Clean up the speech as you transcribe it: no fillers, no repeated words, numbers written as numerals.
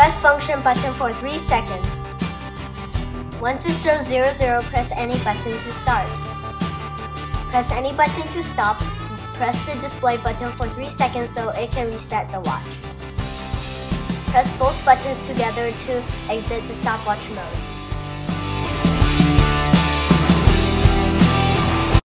Press function button for 3 seconds. Once it shows 00, press any button to start. Press any button to stop. Press the display button for 3 seconds so it can reset the watch. Press both buttons together to exit the stopwatch mode.